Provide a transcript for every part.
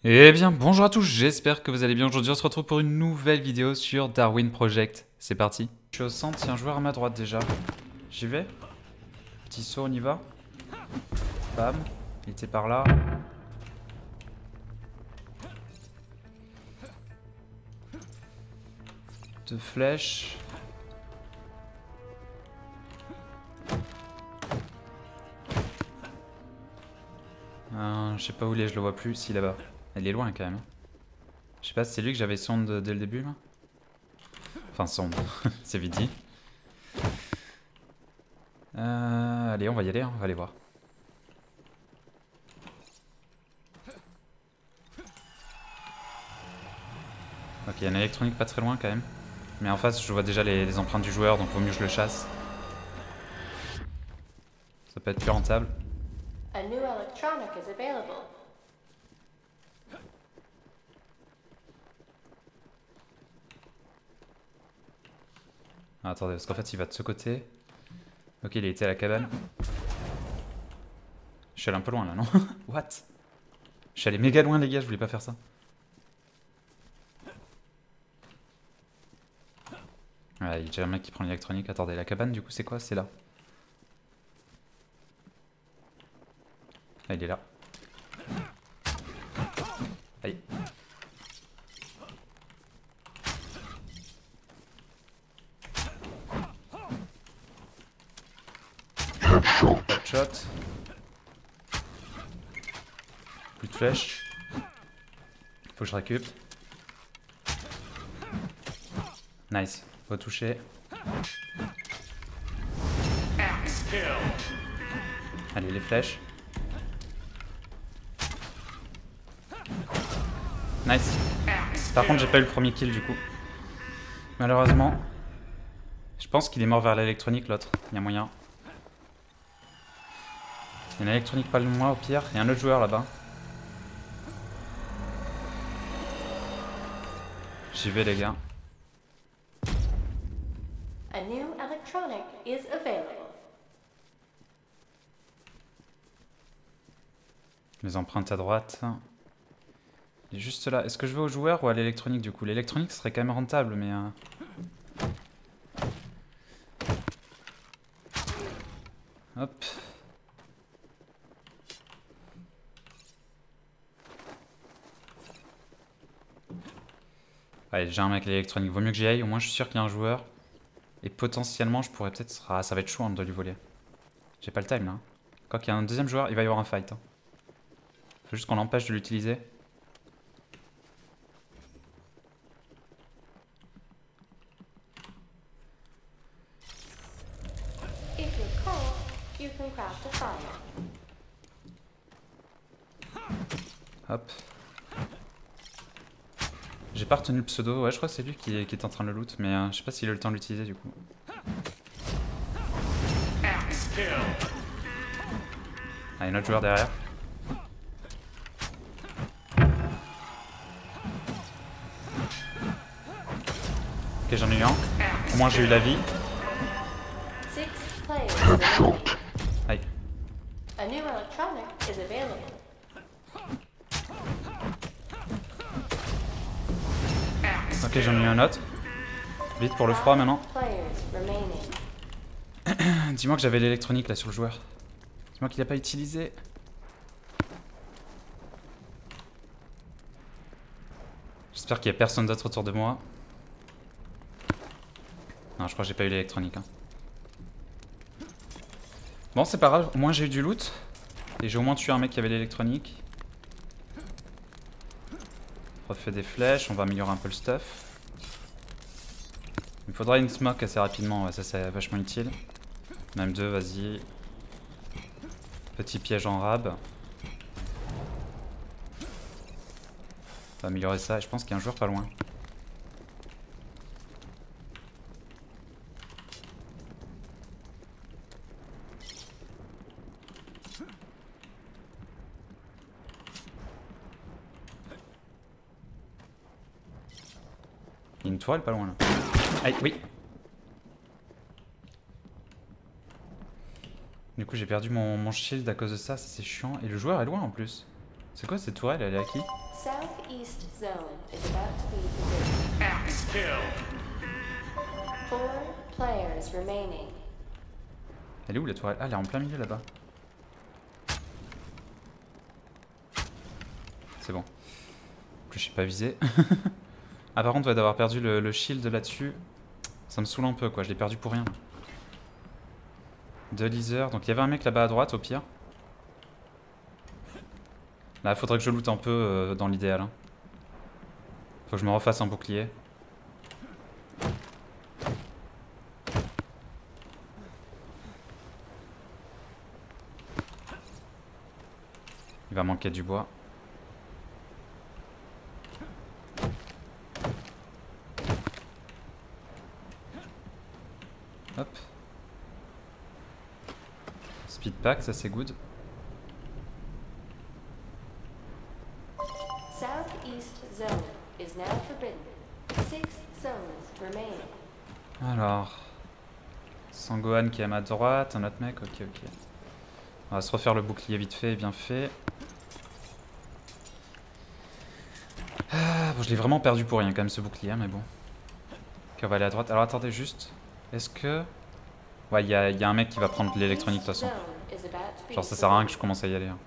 Eh bien, bonjour à tous, j'espère que vous allez bien. Aujourd'hui, on se retrouve pour une nouvelle vidéo sur Darwin Project. C'est parti. Je suis au centre, il y a un joueur à ma droite déjà. J'y vais. Petit saut, on y va. Bam. Il était par là. Deux flèches. Je sais pas où il est, je le vois plus. Si, là-bas. Il est loin quand même. Je sais pas si c'est lui que j'avais sonde dès le début là. Enfin, sonde. C'est vite dit. Allez, on va y aller, hein. On va aller voir. Ok, il y a une électronique pas très loin quand même. Mais en face, je vois déjà les empreintes du joueur, donc vaut mieux que je le chasse. Ça peut être plus rentable. A new electronic is available. Ah, attendez, parce qu'en fait, il va de ce côté. Ok, il a été à la cabane. Je suis allé un peu loin là, non? What? Je suis allé méga loin, les gars, je voulais pas faire ça. Ouais, il y a déjà un mec qui prend l'électronique. Attendez, la cabane, du coup, c'est quoi? C'est là. Ah, il est là. Aïe. Headshot. Plus de flèches. Faut que je récup. Nice. Faut toucher. Allez, les flèches. Nice. Par contre, j'ai pas eu le premier kill du coup. Malheureusement. Je pense qu'il est mort vers l'électronique, l'autre. Il y a moyen. Il y a une électronique pas loin de moi au pire. Il y a un autre joueur là-bas. J'y vais, les gars. A new electronic is available. Les empreintes à droite. Il est juste là. Est-ce que je vais au joueur ou à l'électronique du coup? L'électronique serait quand même rentable, mais... Hop. Allez, j'ai un mec à l'électronique. Vaut mieux que j'y aille. Au moins, je suis sûr qu'il y a un joueur. Et potentiellement, je pourrais peut-être... Ah, ça va être chaud hein, de lui voler. J'ai pas le time là. Quand il y a un deuxième joueur, il va y avoir un fight. Hein. Faut juste qu'on l'empêche de l'utiliser. If you're cold, you can craft a fire. Hop. J'ai pas retenu le pseudo. Ouais, je crois que c'est lui qui est en train de le loot. Mais je sais pas s'il a eu le temps de l'utiliser du coup. Ah, il y a un autre joueur derrière. Ok, j'en ai eu un. Au moins, j'ai eu la vie. 6 players remaining. Aïe. A new electronic is available. Ok, j'en ai eu un autre. Vite pour le froid maintenant. 5 players remaining. Dis-moi que j'avais l'électronique là sur le joueur. Dis-moi qu'il a pas utilisé. J'espère qu'il y a personne d'autre autour de moi. Non, je crois que j'ai pas eu l'électronique. Hein. Bon, c'est pas grave. Au moins j'ai eu du loot. Et j'ai au moins tué un mec qui avait l'électronique. Refait des flèches. On va améliorer un peu le stuff. Il me faudra une smoke assez rapidement. Ouais, ça c'est vachement utile. Même deux, vas-y. Petit piège en rab. On va améliorer ça. Et je pense qu'il y a un joueur pas loin. Il y a une toile pas loin là. Aïe, oui. Du coup j'ai perdu mon shield à cause de ça, c'est chiant. Et le joueur est loin en plus. C'est quoi cette tourelle? Elle est à qui? Southeast zone is about to be forbidden. Axe kill. 4 players remaining. Elle est où la tourelle? Ah, elle est en plein milieu là-bas. C'est bon. Que je suis pas visé. Ah, par contre, ouais, d'avoir perdu le shield là-dessus, ça me saoule un peu quoi. Je l'ai perdu pour rien. 2 leasers. Donc il y avait un mec là-bas à droite au pire. Là, faudrait que je loot un peu dans l'idéal. Hein. Faut que je me refasse un bouclier. Il va manquer du bois. Hop. Speed pack, ça c'est good. Southeast zone is now forbidden. 6 zones remaining. Alors. Sangohan qui est à ma droite, un autre mec, ok ok. On va se refaire le bouclier vite fait et bien fait. Ah, bon, je l'ai vraiment perdu pour rien quand même ce bouclier, mais bon. Ok, on va aller à droite. Alors attendez juste. Est-ce que... Ouais, il y a un mec qui va prendre l'électronique de toute façon. Genre ça sert à rien que je commence à y aller. Hein.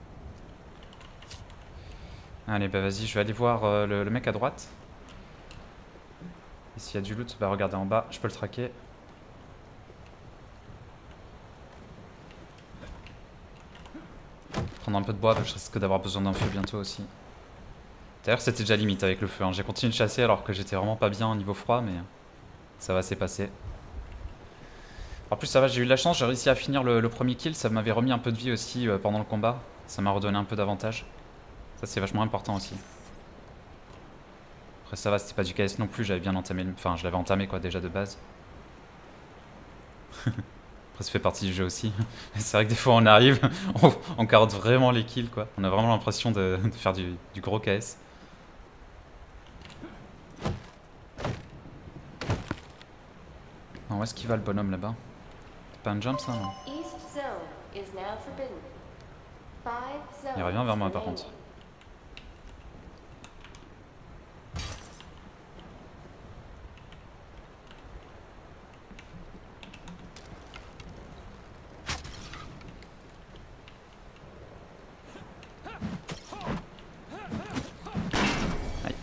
Allez, bah vas-y, je vais aller voir le mec à droite. Et s'il y a du loot, bah regardez en bas, je peux le traquer. Prendre un peu de bois, je risque d'avoir besoin d'un feu bientôt aussi. D'ailleurs, c'était déjà limite avec le feu. Hein. J'ai continué de chasser alors que j'étais vraiment pas bien au niveau froid, mais ça va, c'est passé. En plus, ça va, j'ai eu de la chance, j'ai réussi à finir le premier kill. Ça m'avait remis un peu de vie aussi pendant le combat. Ça m'a redonné un peu d'avantage. Ça, c'est vachement important aussi. Après, ça va, c'était pas du KS non plus. J'avais bien entamé, enfin, je l'avais entamé quoi déjà de base. Après, ça fait partie du jeu aussi. C'est vrai que des fois, on arrive, on carotte vraiment les kills quoi. On a vraiment l'impression de faire du gros KS. Non, où est-ce qu'il va le bonhomme là-bas? C'est pas un jump ça non? Il revient vers moi par contre. Aïe.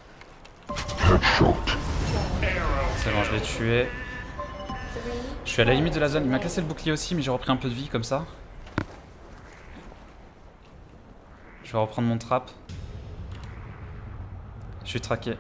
C'est bon, je l'ai tué. Je suis à la limite de la zone. Il m'a cassé le bouclier aussi, mais j'ai repris un peu de vie comme ça. Je vais reprendre mon trap. Je suis traqué.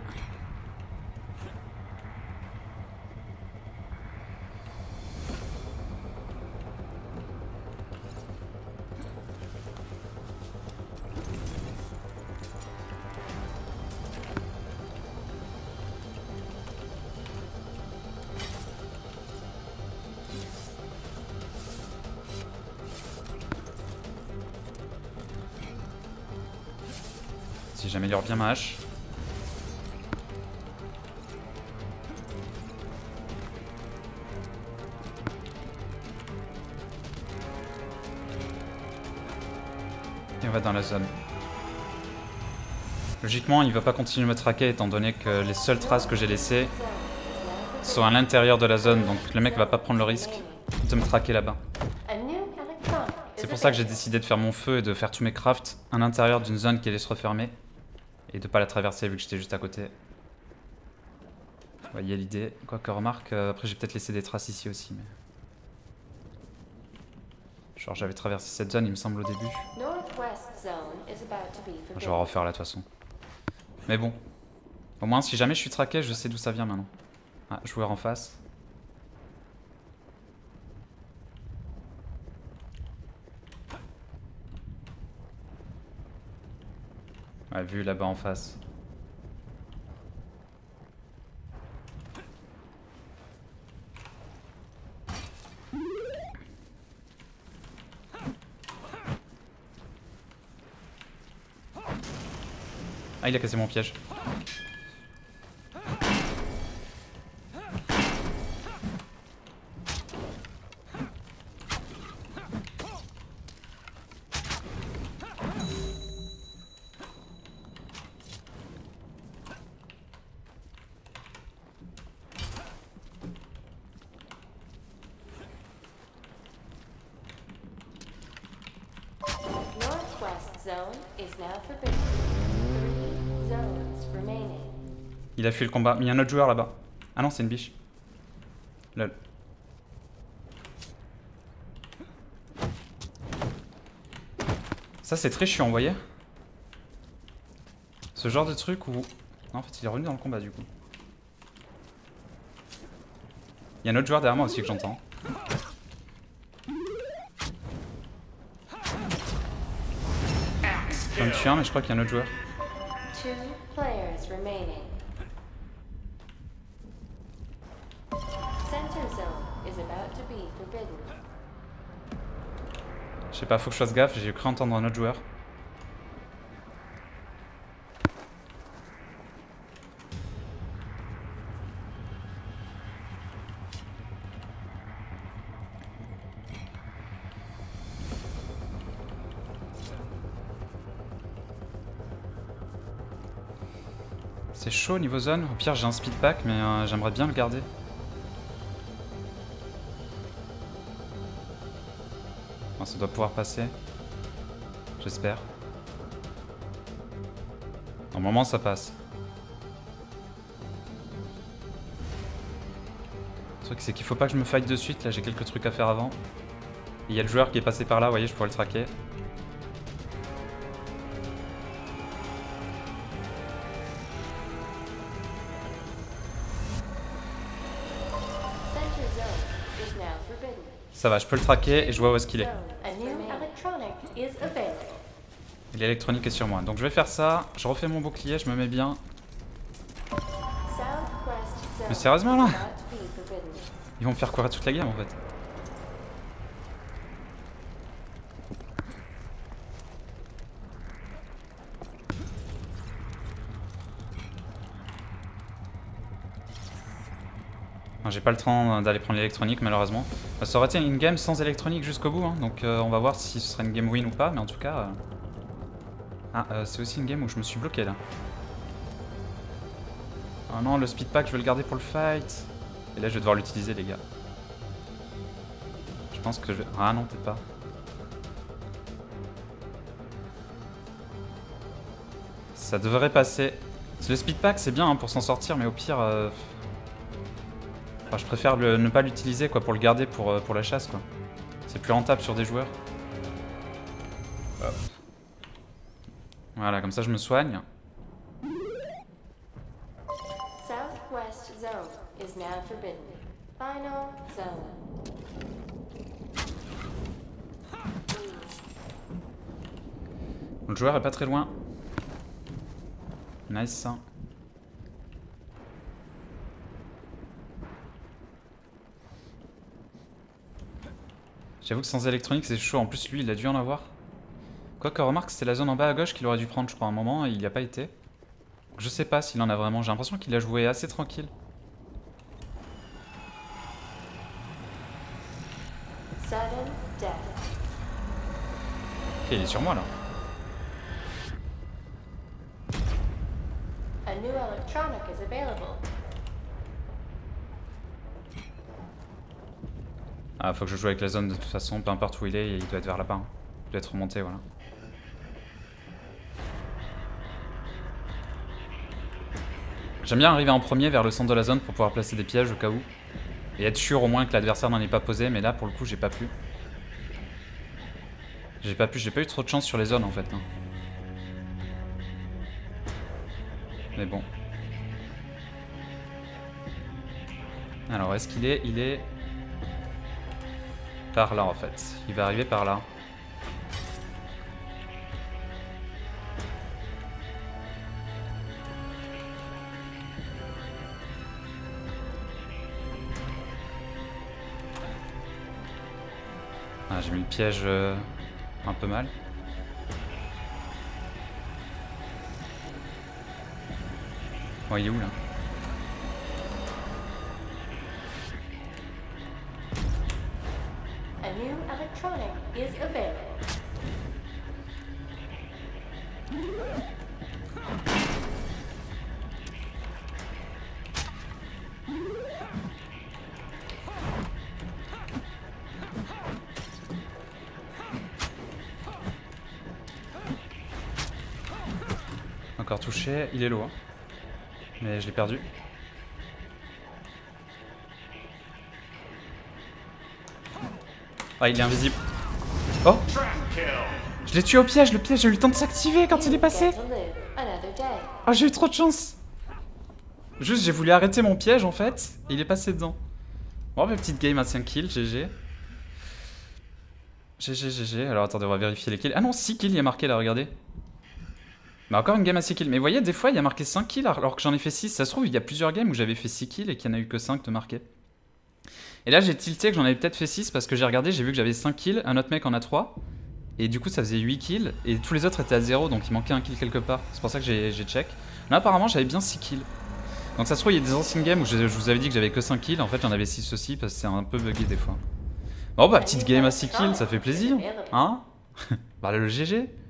Si j'améliore bien ma hache. Et on va dans la zone. Logiquement, il va pas continuer de me traquer étant donné que les seules traces que j'ai laissées sont à l'intérieur de la zone. Donc le mec va pas prendre le risque de me traquer là-bas. C'est pour ça que j'ai décidé de faire mon feu et de faire tous mes crafts à l'intérieur d'une zone qui allait se refermer. Et de pas la traverser vu que j'étais juste à côté. Vous voyez l'idée. Quoique remarque, après j'ai peut-être laissé des traces ici aussi. Mais... genre j'avais traversé cette zone il me semble au début. Je vais refaire là de toute façon. Mais bon. Au moins si jamais je suis traqué, je sais d'où ça vient maintenant. Ah, joueur en face. Ouais, vu là-bas en face. Ah, il a cassé mon piège. zone is now forbidden. 3 zones remaining. Il a fui le combat. Mais il y a un autre joueur là-bas. Ah non, c'est une biche. Lol. Ça, c'est très chiant, vous voyez? Ce genre de truc où... Non, en fait, il est revenu dans le combat, du coup. Il y a un autre joueur derrière moi aussi que j'entends. Je viens de tuer un, mais je crois qu'il y a un autre joueur. 2 players remaining. Center zone is about to be forbidden. Je sais pas, faut que je fasse gaffe, j'ai cru entendre un autre joueur. C'est chaud niveau zone, au pire j'ai un speed pack mais j'aimerais bien le garder. Bon, ça doit pouvoir passer. J'espère. Normalement ça passe. Le truc c'est qu'il faut pas que je me fight de suite, là j'ai quelques trucs à faire avant. Il y a le joueur qui est passé par là, vous voyez, je pourrais le traquer. Center zone is now forbidden. Ça va, je peux le traquer et je vois où est-ce qu'il est. A new electronic is available. Et l'électronique est sur moi. Donc je vais faire ça, je refais mon bouclier, je me mets bien. Southwest zone Mais sérieusement là? is about to be forbidden. Ils vont me faire courir toute la game en fait. J'ai pas le temps d'aller prendre l'électronique malheureusement. Ça aurait été une game sans électronique jusqu'au bout, hein, donc on va voir si ce serait une game win ou pas, mais en tout cas... c'est aussi une game où je me suis bloqué là. Oh non, le speed pack je vais le garder pour le fight. Et là je vais devoir l'utiliser les gars. Je pense que je vais... Ah non, peut-être pas. Ça devrait passer. Le speed pack c'est bien hein, pour s'en sortir, mais au pire... Enfin, je préfère ne pas l'utiliser quoi, pour le garder pour la chasse quoi. C'est plus rentable sur des joueurs. Hop. Voilà, comme ça je me soigne. Southwest zone is now forbidden. Final zone. Le joueur est pas très loin. Nice ça. J'avoue que sans électronique c'est chaud, en plus lui il a dû en avoir. Quoique remarque c'était la zone en bas à gauche qu'il aurait dû prendre je crois à un moment et il n'y a pas été. Donc, je sais pas s'il en a vraiment, j'ai l'impression qu'il a joué assez tranquille. Sudden death. Ok, il est sur moi là. A new electronic is available. Ah, faut que je joue avec la zone de toute façon, peu importe où il est, il doit être vers là-bas. Hein. Il doit être remonté, voilà. J'aime bien arriver en premier vers le centre de la zone pour pouvoir placer des pièges au cas où. Et être sûr au moins que l'adversaire n'en ait pas posé, mais là pour le coup j'ai pas pu. J'ai pas eu trop de chance sur les zones en fait. Hein. Mais bon. Alors est-ce qu'il est... Il est... Par là en fait. Il va arriver par là. Ah, j'ai mis le piège un peu mal. Oh, il est où là? A new electronic is available. encore touché. Il est low. Hein. Mais je l'ai perdu. Ah, il est invisible. Oh! Je l'ai tué au piège, le piège a eu le temps de s'activer quand il est passé. Get to live another day. Ah, j'ai eu trop de chance. Juste, j'ai voulu arrêter mon piège en fait, et il est passé dedans. Bon, petite game à 5 kills, GG. GG. Alors attendez, on va vérifier les kills. Ah non, 6 kills, il y a marqué là, regardez. Bah, encore une game à 6 kills. Mais vous voyez, des fois, il y a marqué 5 kills alors que j'en ai fait 6. Ça se trouve, il y a plusieurs games où j'avais fait 6 kills et qu'il n'y en a eu que 5 de marqués. Et là, j'ai tilté que j'en avais peut-être fait 6 parce que j'ai regardé, j'ai vu que j'avais 5 kills, un autre mec en a 3. Et du coup, ça faisait 8 kills. Et tous les autres étaient à 0, donc il manquait un kill quelque part. C'est pour ça que j'ai check. Là, apparemment, j'avais bien 6 kills. Donc ça se trouve, il y a des anciennes games où je vous avais dit que j'avais que 5 kills. En fait, j'en avais 6 aussi parce que c'est un peu bugué des fois. Bon, bah, petite game à 6 kills, ça fait plaisir. Hein? Bah, le GG.